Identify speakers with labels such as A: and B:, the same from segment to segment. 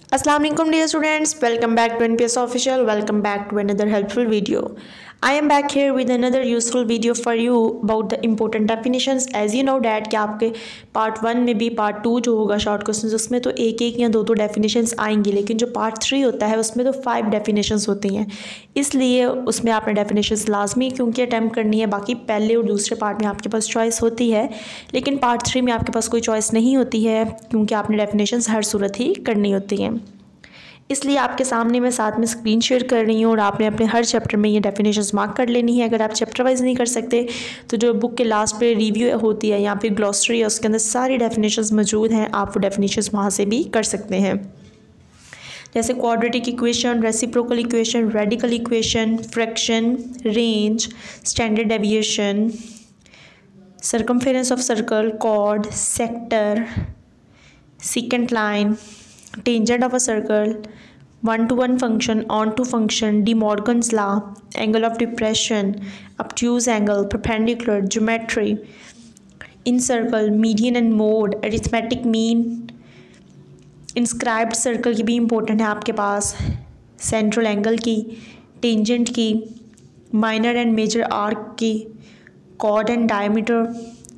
A: Assalamu alaikum dear students, welcome back to NPS Official, welcome back to another helpful video. I am back here with another useful video for you about the important definitions. As you know that कि आपके part 1 में भी part 2 जो होगा short questions उसमें तो एक एक या दो डेफिनेशंस आएंगी, लेकिन जो पार्ट 3 होता है उसमें तो 5 डेफिनेशंस होती हैं, इसलिए उसमें आपने डेफिनेशंस लाजमी क्योंकि अटैम्प्ट करनी है। बाकी पहले और दूसरे पार्ट में आपके पास चॉइस होती है, लेकिन पार्ट 3 में आपके पास कोई चॉइस नहीं होती है क्योंकि आपने डेफिनेशंस हर सूरत ही करनी होती हैं। इसलिए आपके सामने मैं साथ में स्क्रीन शेयर कर रही हूँ और आपने अपने हर चैप्टर में ये डेफिनेशंस मार्क कर लेनी है। अगर आप चैप्टर वाइज नहीं कर सकते तो जो बुक के लास्ट पे रिव्यू होती है या फिर ग्लॉसरी है उसके अंदर सारी डेफिनेशंस मौजूद हैं, आप वो डेफिनेशंस वहाँ से भी कर सकते हैं। जैसे quadratic equation, reciprocal equation, radical equation, fraction, range, standard deviation, circumference of circle, chord, sector, secant line, tangent of a circle, one-to-one function, on-to function, De Morgan's law, angle of depression, obtuse angle, perpendicular, geometry, in circle, median and mode, arithmetic mean, inscribed circle की भी important है आपके पास, central angle की, tangent की, minor and major arc की, chord and diameter,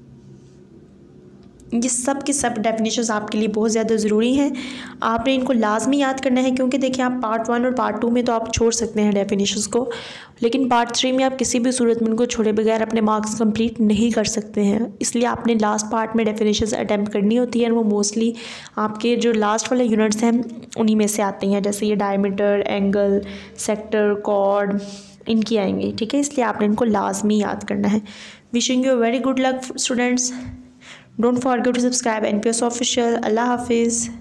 A: ये सब की सब डेफिनेशंस आपके लिए बहुत ज़्यादा ज़रूरी हैं। आपने इनको लाजमी याद करना है क्योंकि देखिए आप पार्ट 1 और पार्ट 2 में तो आप छोड़ सकते हैं डेफिनेशंस को, लेकिन पार्ट 3 में आप किसी भी सूरत में उनको छोड़े बगैर अपने मार्क्स कंप्लीट नहीं कर सकते हैं। इसलिए आपने लास्ट पार्ट में डेफिनेशंस अटैम्प्ट करनी होती है और वो मोस्टली आपके जो लास्ट वाले यूनिट्स हैं उन्हीं में से आती हैं, जैसे ये डायमीटर, एंगल, सेक्टर, कॉर्ड, इनकी आएंगी। ठीक है, इसलिए आपने इनको लाजमी याद करना है। Wishing you very good luck students. Don't forget to subscribe NPS Official. Allah Hafiz.